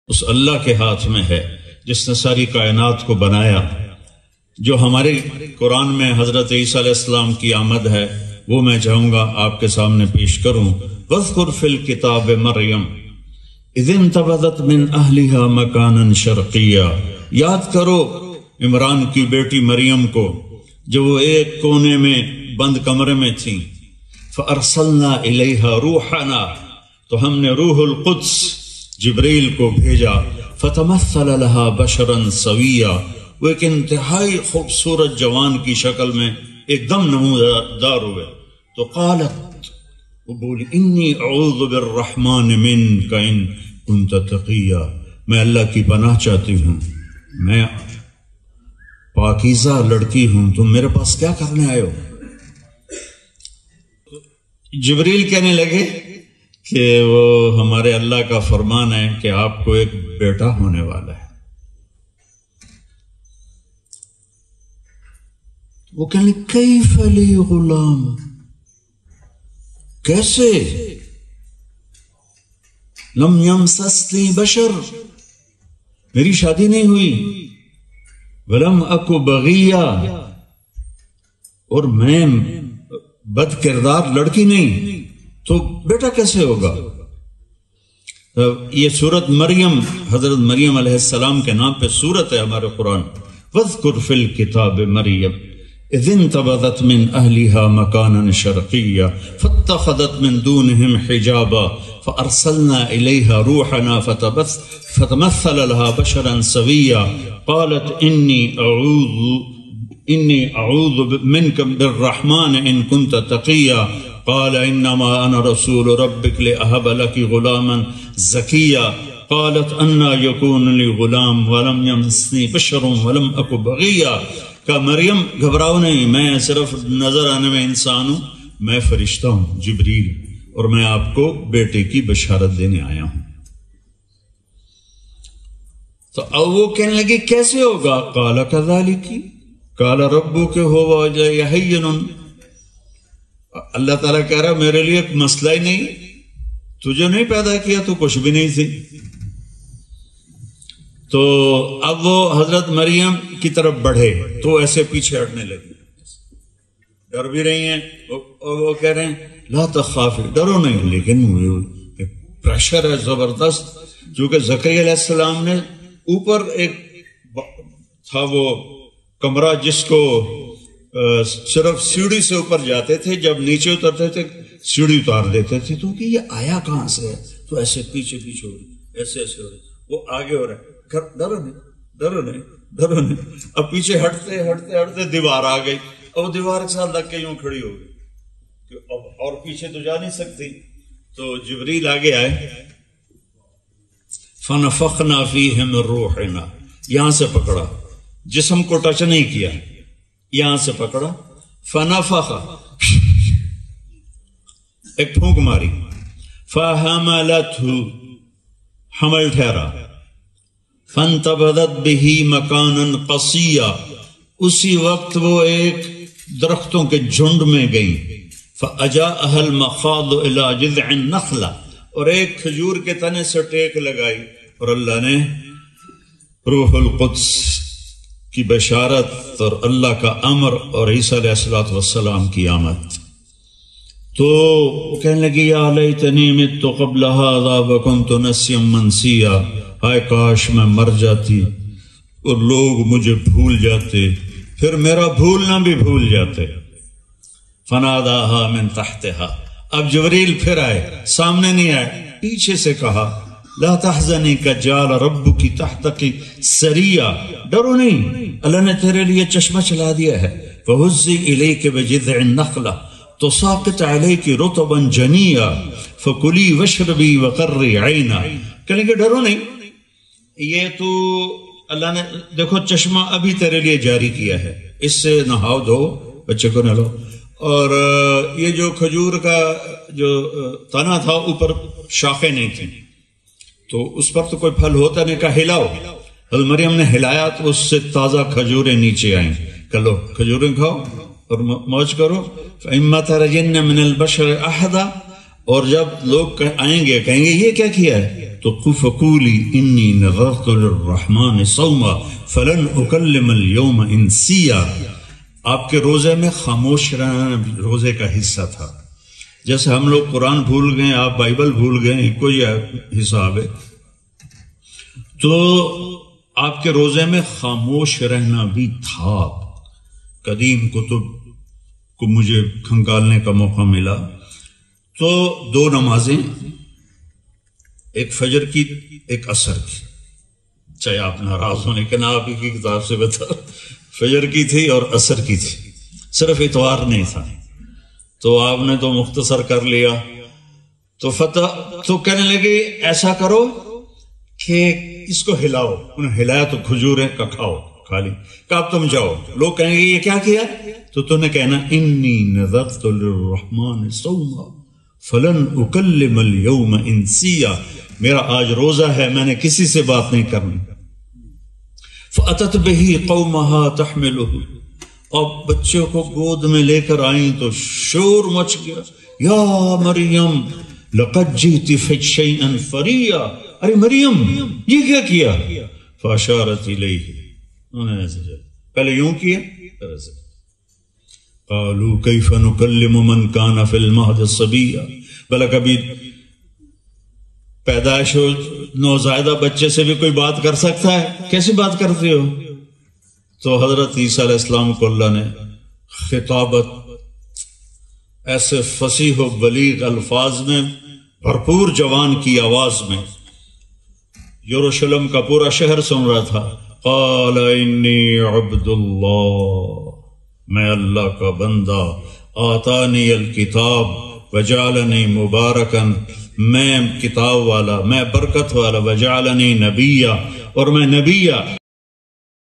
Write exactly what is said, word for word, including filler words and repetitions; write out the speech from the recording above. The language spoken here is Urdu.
اس اللہ کے ہاتھ میں ہے جس نے ساری کائنات کو بنایا. جو ہمارے قرآن میں حضرت عیسیٰ علیہ السلام کی آمد ہے وہ میں چاہوں گا آپ کے سامنے پیش کروں. وَاذْكُرْ فِي الْكِتَابِ مَرْيَمَ اِذِ انْتَبَذَتْ مِنْ أَهْلِهَا مَكَانًا شَرْقِيًّا. یاد کرو عمران کی بیٹی مریم کو جو وہ ایک کونے میں بند کمرے میں تھیں. فَأَرْسَلْنَا إِلَيْهَا رُوحَنَا, تو ہم نے روح القدس جبریل کو بھیجا. فَتَمَثَّلَ لَهَا بَشَرًا سَوِيًّا, وہ ایک انتہائی خوبصورت جوان کی شکل میں ایک دم نمودار ہوئے. تو قالت, وہ بولی, انی اعوذ بالرحمن منک ان کنت تقیا, میں اللہ کی پناہ چاہتی ہوں, میں پاکیزہ لڑکی ہوں, تم میرے پاس کیا کرنے آئے ہو؟ جبریل کہنے لگے کہ وہ ہمارے اللہ کا فرمان ہے کہ آپ کو ایک بیٹا ہونے والا ہے. وہ کہنے لگے کیف لی غلام, کیسے؟ لم یمسسنی بشر, میری شادی نہیں ہوئی. ولم اکو بغیا, اور میں بد کردار لڑکی نہیں, تو بیٹا کیسے ہوگا؟ یہ سورت مریم, حضرت مریم علیہ السلام کے نام پہ سورت ہے ہمارے قرآن. وَاذْكُرْ فِي الْكِتَابِ مَرْيَمَ اِذِ انْتَبَذَتْ مِنْ أَهْلِهَا مَكَانًا شَرْقِيًّا فَاتَّخَذَتْ مِنْ دُونِهِمْ حِجَابًا فَأَرْسَلْنَا إِلَيْهَا رُوحَنَا فَتَمَثَّلَ لَهَا بَشَرًا سَوِيًّا قَالَتْ إِنِّي أَعُوذُ إِنِّي أَعُوذُ مِنْكَ بِالرَّحْمَنِ إِنْ كُنْتَ تَقِيًّا قَالَ إِنَّمَا أَنَا رَسُولُ رَبِّكَ لِأَهَبَ لَكِ غُلَامًا زَكِيًّا قَالَتْ أَنَّى يَكُونُ لِي غُلَامٌ وَلَمْ يَمْسَسْنِي بَشَرٌ وَلَمْ أَكُ بَغِيًّا. کہ مریم گھبراؤ نہیں, میں صرف نظر آنے میں انسان ہوں, میں فرشتہ ہوں جبریل, اور میں آپ کو بیٹے کی بشارت دینے آیا ہوں. تو اب وہ کہنے لگے کیسے ہوگا؟ قال کذالک قال ربک هو یحین. اللہ تعالیٰ کہہ رہا میرے لیے ایک مسئلہ ہی نہیں, تجھے نہیں پیدا کیا تو کچھ بھی نہیں تھی. تو اب وہ حضرت مریم کی طرف بڑھے تو ایسے پیچھے ہٹنے لگے, ڈر بھی رہی ہیں, اور وہ کہہ رہے ہیں لا تخافی, ڈرو نہیں. لیکن پریشر ہے زبردست, کیونکہ زکریا علیہ السلام نے اوپر ایک تھا وہ کمرہ جس کو صرف سیڑھی سے اوپر جاتے تھے, جب نیچے اترتے تھے سیڑھی اتار دیتے تھے. تو کہ یہ آیا کہاں سے ہے؟ تو ایسے پیچھے پیچھے ہو رہی, ایسے ایسے ہو رہی, وہ آگے ہو رہا ہے, ڈرو نہیں ڈرو نہیں ڈرو نہیں. اب پیچھے ہٹتے ہٹتے ہٹتے دیوار آ گئی, اور دیوار کے ساتھ لگ کے یوں کھڑی ہو گئی, اور پیچھے تو جا نہیں سکتی. تو جبریل آگے آئے. فنفخنا فیہ من روحنا, یہاں سے پکڑا, جسم کو ٹچ نہیں کیا, یہاں سے پکڑا. فنفخ, ایک پھونک ماری. فحملتہ, حمل ٹھہرا. فانتبذت بہ مکانا قصیا, اسی وقت وہ ایک درختوں کے جھنڈ میں گئی. فاجاءها المخاض الى جذع النخلہ, اور ایک کھجور کے تنے سے ٹیک لگائی, اور اللہ نے روح القدس کی بشارت اور اللہ کا امر اور عیسیٰ علیہ الصلوۃ والسلام کی آمد. تو کہنے لگی یا لیتنی مت قبل هذا وکنت نسیا منسیا, ہائے کاش میں مر جاتی اور لوگ مجھے بھول جاتے, پھر میرا بھولنا بھی بھول جاتے. فناداها من تحتها, اب جبریل پھر آئے, سامنے نہیں آئے, پیچھے سے کہا لا تحزنی کجعل ربک تحتک سریا, ڈرو نہیں, اللہ نے تیرے لیے چشمہ چلا دیا ہے. فہزی الیک بجذع النخلہ تساقط علیک رطبا جنیا فکلی واشربی وقری عینا. کہنے کہ ڈرو نہیں, یہ تو اللہ نے دیکھو چشمہ ابھی تیرے لیے جاری کیا ہے, اس سے نہاؤ دھو, بچے کو نہلاؤ. اور یہ جو کھجور کا جو تنا تھا اوپر شاخیں نہیں تھیں, تو اس پر تو کوئی پھل ہوتا نہیں, کہا ہلاؤ. حضرت مریم نے ہلایا تو اس سے تازہ کھجوریں نیچے آئیں, کہ لو کھجوریں کھاؤ اور موج کرو. فَإِمَّا تَرَجِنَّ مِنَ الْبَشَرِ أَحَدًا, اور جب لوگ آئیں گے کہیں گے یہ کیا کیا ہے, تو فقولی انی نذرت للرحمن صوما فلن اکلم اليوم انسیا. آپ کے روزے میں خاموش رہنا روزے کا حصہ تھا. جیسے ہم لوگ قرآن بھول گئے، آپ بائبل بھول گئے، کوئی حساب ہے. تو آپ کے روزے میں خاموش رہنا بھی تھا. قدیم کتب کو مجھے کھنگالنے کا موقع ملا تو دو نمازیں، ایک فجر کی ایک عصر کی. چاہے آپ ناراض ہونے کے نہ آپ ہی کی کتاب سے بتا، فجر کی تھی اور عصر کی تھی، صرف اتوار نہیں تھا. تو آپ نے تو مختصر کر لیا. تو فتح تو کہنے لگے ایسا کرو کہ اس کو ہلاؤ. انہیں ہلایا تو کھجوریں کا کھاؤ، کھا لی. کہا اب تم جاؤ. لوگ کہیں گے یہ کیا کیا؟ تو تو نے کہنا انی نذرت للرحمن صوما فلن اکلم اليوم انسیا. میرا آج روزہ ہے، میں نے کسی سے بات نہیں کرنی. فاتت به قومها تحمله. اور بچوں کو گود میں لے کر آئیں تو شور مچ گیا. یا مریم لقد جئت شیئا فریا. ارے مریم یہ کیا کیا؟ فاشارت الیہ. پہلے یوں کیا. قالوا کیف نکلم من کان فی المہد صبیا. بھلا کبھی پیدائش ہو نوزائیدہ بچے سے بھی کوئی بات کر سکتا ہے؟ کیسی بات کرتے ہو؟ تو حضرت عیسیٰ علیہ السلام کو اللہ نے خطابت ایسے فصیح و بلیغ الفاظ میں، بھرپور جوان کی آواز میں، یروشلم کا پورا شہر سن رہا تھا. قال انی عبد اللہ، میں اللہ کا بندہ. آتانی الکتاب وجعلنی مبارکن، میں کتاب والا، میں برکت والا. وجعلنی نبیا، اور میں نبیہ.